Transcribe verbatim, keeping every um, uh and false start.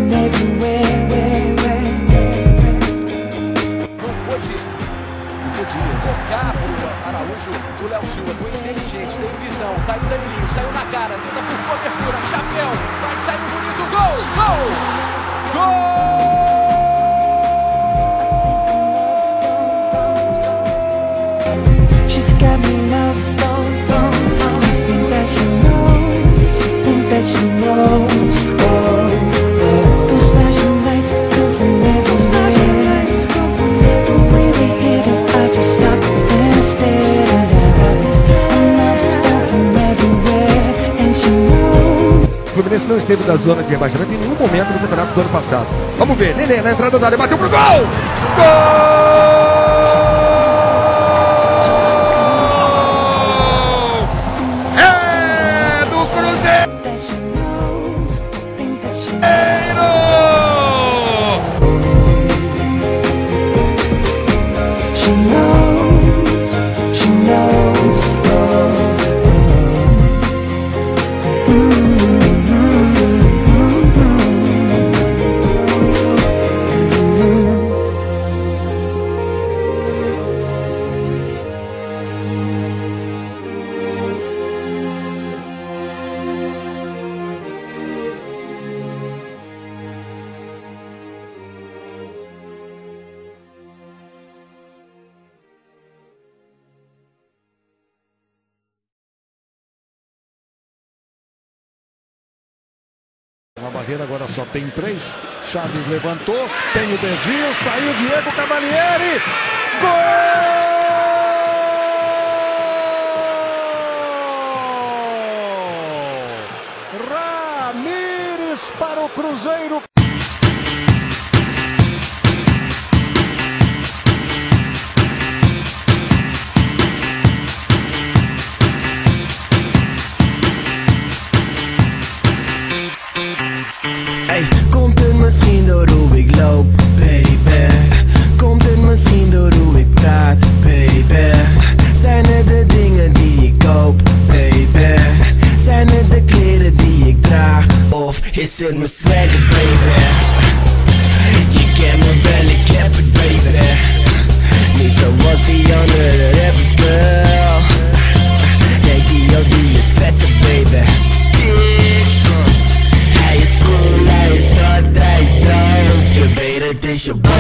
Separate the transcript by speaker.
Speaker 1: from everywhere.
Speaker 2: Não pôde, não podia tocar pro Araújo, o Léo Silva foi inteligente, teve visão, tá aí o Danilo, saiu na cara, tenta por cobertura, chapéu, vai sair bonito, gol, gol, gol!
Speaker 1: She's got me love stones, stones, stones. I think that she knows, I think that she knows. Oh, oh. Those flashing lights come from everywhere. The way they hit it, I just stop and stare. I love stuff from everywhere, and she knows.
Speaker 3: O Fluminense não esteve na zona de rebaixamento em nenhum momento no campeonato do ano passado. Vamos ver, Nenê na entrada da área, bateu pro gol! Gol!
Speaker 4: Na barreira agora só tem três. Chaves levantou, tem o desvio, saiu Diego Cavalieri. Gol! Ramírez para o Cruzeiro.
Speaker 5: Ey, komt het misschien door hoe ik loop, baby? Komt het misschien door hoe ik praat, baby? Zijn het de dingen die ik koop, baby? Zijn het de kleren die ik draag? Of is het mijn swagger, baby? Je kent me wel, ik heb het, baby. Niet zoals die andere rappers, girl. Nee, die ook, die is vetter, baby. Hij is cool, hij is hard, hij is dope. Je weet het is je boy.